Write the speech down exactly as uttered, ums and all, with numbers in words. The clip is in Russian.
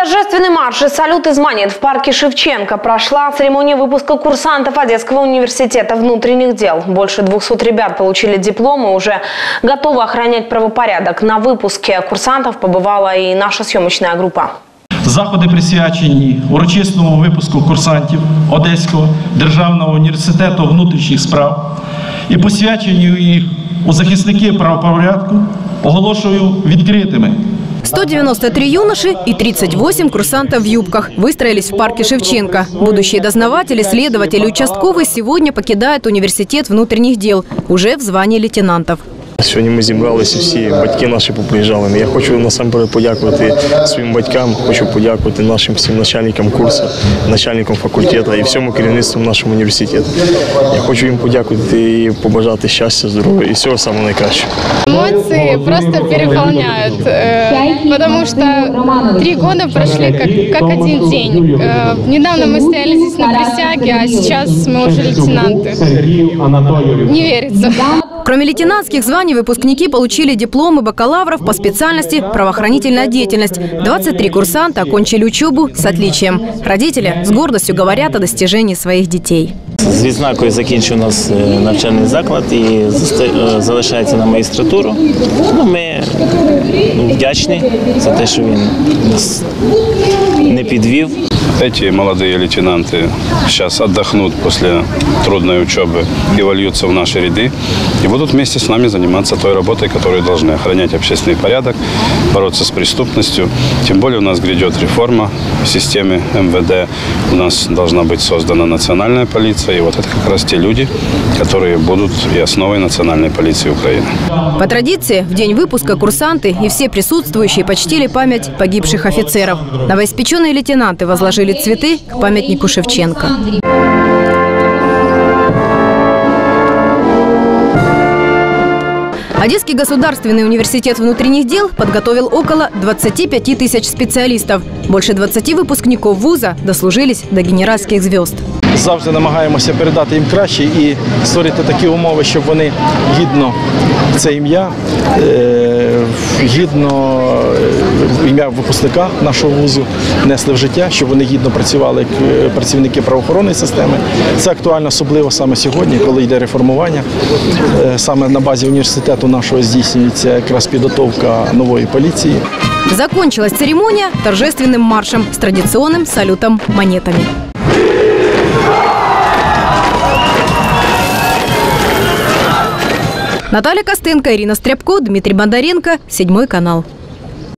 Торжественный марш и салют из монет в парке Шевченко прошла церемония выпуска курсантов Одесского университета внутренних дел. Больше двухсот ребят получили дипломы и уже готовы охранять правопорядок. На выпуске курсантов побывала и наша съемочная группа. Заходи присвячені урочисному випуску курсантів Одеського державного університету внутрішніх справ і посвяченню їх у захисники правопорядку оголошую відкритими. сто девяносто три юноши и тридцать восемь курсантов в юбках выстроились в парке Шевченко. Будущие дознаватели, следователи, участковые сегодня покидают университет внутренних дел уже в звании лейтенантов. Сьогодні ми зібралися, всі батьки наші поприїжджали. Я хочу насамперед подякувати своїм батькам, хочу подякувати нашим всім начальникам курсу, начальникам факультету і всьому керівництву нашого університету. Я хочу їм подякувати і побажати щастя, здоров'я і всього самого найкращого. Эмоции просто переполняют, потому что три года прошли как, как один день. Недавно мы стояли здесь на присяге, а сейчас мы уже лейтенанты. Не верится. Кроме лейтенантских званий, выпускники получили дипломы бакалавров по специальности «Правоохранительная деятельность». двадцать три курсанта окончили учебу с отличием. Родители с гордостью говорят о достижении своих детей. З відзнакою закінчив у нас навчальний заклад і залишається на магістратуру. Ну, ми вдячні за те, що він нас не підвів. Эти молодые лейтенанты сейчас отдохнут после трудной учебы и вольются в наши ряды и будут вместе с нами заниматься той работой, которую должны: охранять общественный порядок, бороться с преступностью. Тем более у нас грядет реформа в системе эм вэ дэ, у нас должна быть создана национальная полиция, и вот это как раз те люди, которые будут и основой национальной полиции Украины. По традиции, в день выпуска курсанты и все присутствующие почтили память погибших офицеров. Новоиспеченные лейтенанты возложили цветы к памятнику Шевченко. Одесский государственный университет внутренних дел подготовил около двадцати пяти тысяч специалистов. Больше двадцати выпускников вуза дослужились до генеральских звезд. Завжди намагаємося передати їм краще і створити такі умови, щоб вони гідно це ім'я, гідно ім'я випускника нашого вузу несли в життя, щоб вони гідно працювали як працівники правоохоронної системи. Це актуально особливо саме сьогодні, коли йде реформування. Саме на базі університету нашого здійснюється якраз підготовка нової поліції. Закончилась церемония торжественным маршем с традиционным салютом монетами. Наталья Костенко, Ирина Стряпко, Дмитрий Бондаренко, Седьмой канал.